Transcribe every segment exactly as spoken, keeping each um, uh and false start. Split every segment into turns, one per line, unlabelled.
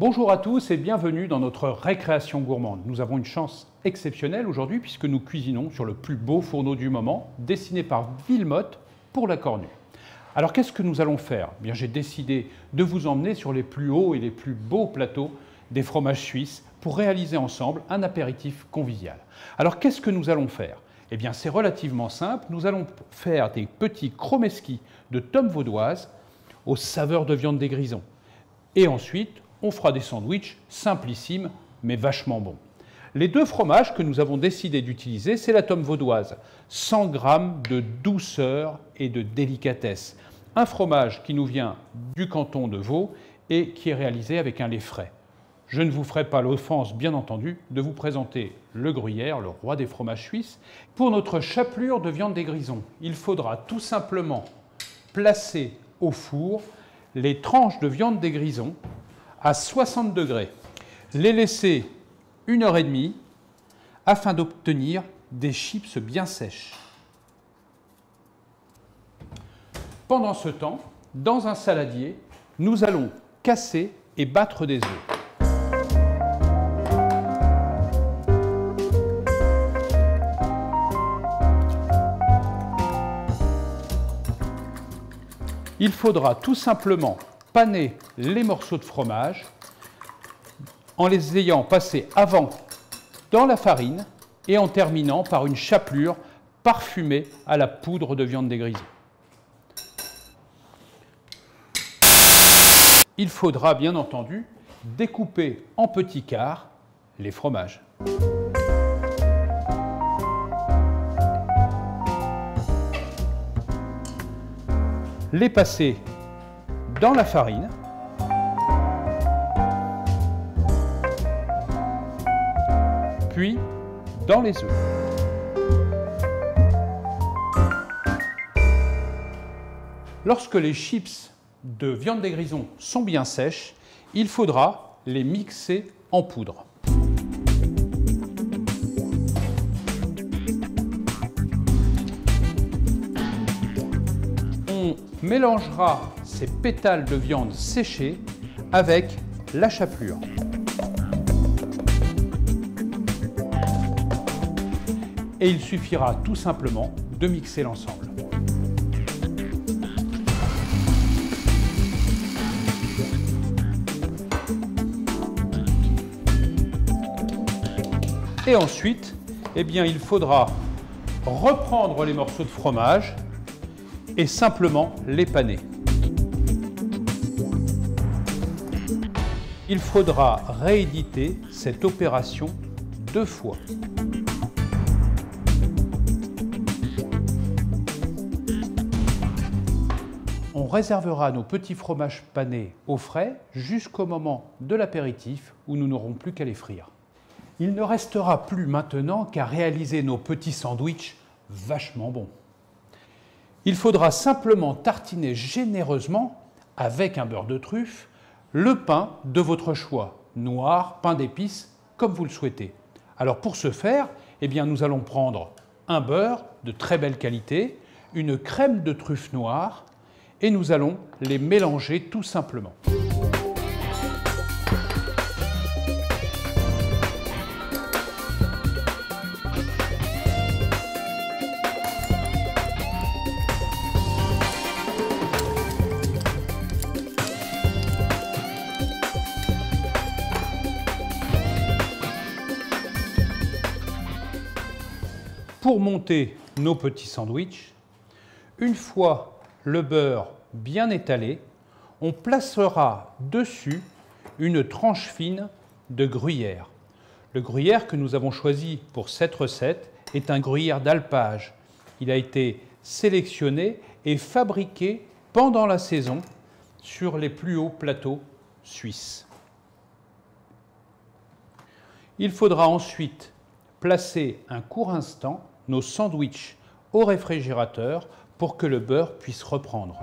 Bonjour à tous et bienvenue dans notre récréation gourmande. Nous avons une chance exceptionnelle aujourd'hui puisque nous cuisinons sur le plus beau fourneau du moment, dessiné par Villemotte pour la Cornue. Alors qu'est-ce que nous allons faire? Eh bien, j'ai décidé de vous emmener sur les plus hauts et les plus beaux plateaux des fromages suisses pour réaliser ensemble un apéritif convivial. Alors qu'est-ce que nous allons faire? Eh bien, c'est relativement simple. Nous allons faire des petits chromeski de tomme vaudoise aux saveurs de viande des grisons. Et ensuite, on fera des sandwichs simplissimes, mais vachement bons. Les deux fromages que nous avons décidé d'utiliser, c'est la tomme vaudoise, cent grammes de douceur et de délicatesse. Un fromage qui nous vient du canton de Vaud et qui est réalisé avec un lait frais. Je ne vous ferai pas l'offense, bien entendu, de vous présenter le gruyère, le roi des fromages suisses. Pour notre chapelure de viande des grisons, il faudra tout simplement placer au four les tranches de viande des grisons à soixante degrés. Les laisser une heure et demie afin d'obtenir des chips bien sèches. Pendant ce temps, dans un saladier, nous allons casser et battre des œufs. Il faudra tout simplement paner les morceaux de fromage en les ayant passés avant dans la farine et en terminant par une chapelure parfumée à la poudre de viande des grisons. Il faudra bien entendu découper en petits quarts les fromages. Les passer dans la farine, puis dans les œufs. Lorsque les chips de viande des grisons sont bien sèches, il faudra les mixer en poudre. On mélangera ces pétales de viande séchés avec la chapelure. Et il suffira tout simplement de mixer l'ensemble. Et ensuite, eh bien, il faudra reprendre les morceaux de fromage et simplement les paner. Il faudra rééditer cette opération deux fois. On réservera nos petits fromages panés au frais jusqu'au moment de l'apéritif où nous n'aurons plus qu'à les frire. Il ne restera plus maintenant qu'à réaliser nos petits sandwichs vachement bons. Il faudra simplement tartiner généreusement, avec un beurre de truffe, le pain de votre choix, noir, pain d'épices, comme vous le souhaitez. Alors pour ce faire, eh bien, nous allons prendre un beurre de très belle qualité, une crème de truffe noire, et nous allons les mélanger tout simplement. Pour monter nos petits sandwichs, une fois le beurre bien étalé, on placera dessus une tranche fine de gruyère. Le gruyère que nous avons choisi pour cette recette est un gruyère d'alpage. Il a été sélectionné et fabriqué pendant la saison sur les plus hauts plateaux suisses. Il faudra ensuite placer un court instant nos sandwichs au réfrigérateur pour que le beurre puisse reprendre.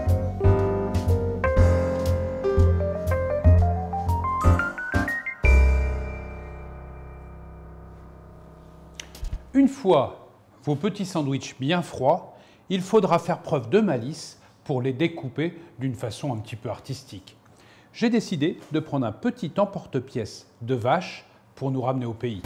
Une fois vos petits sandwichs bien froids, il faudra faire preuve de malice pour les découper d'une façon un petit peu artistique. j'ai décidé de prendre un petit emporte-pièce de vache pour nous ramener au pays.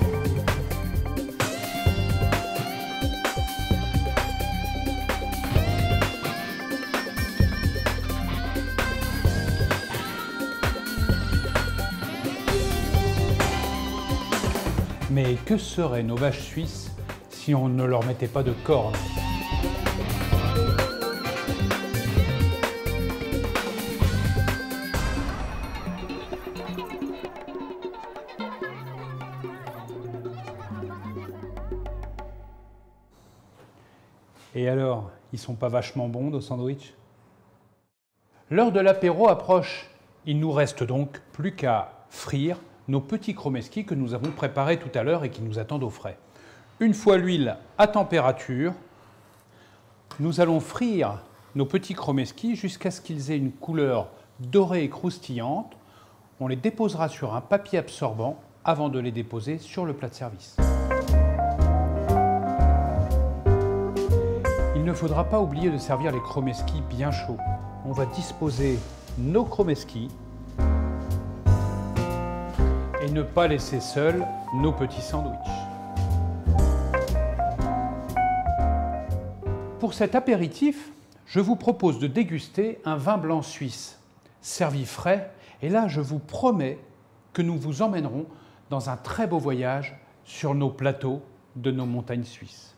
Mais que seraient nos vaches suisses si on ne leur mettait pas de cornes? Et alors, ils sont pas vachement bons nos sandwichs? L'heure de l'apéro approche. Il nous reste donc plus qu'à frire nos petits chromeski que nous avons préparés tout à l'heure et qui nous attendent au frais. Une fois l'huile à température, nous allons frire nos petits chromeski jusqu'à ce qu'ils aient une couleur dorée et croustillante. On les déposera sur un papier absorbant avant de les déposer sur le plat de service. Il ne faudra pas oublier de servir les chromeski bien chauds. On va disposer nos chromeski et ne pas laisser seuls nos petits sandwichs. Pour cet apéritif, je vous propose de déguster un vin blanc suisse, servi frais, et là je vous promets que nous vous emmènerons dans un très beau voyage sur nos plateaux de nos montagnes suisses.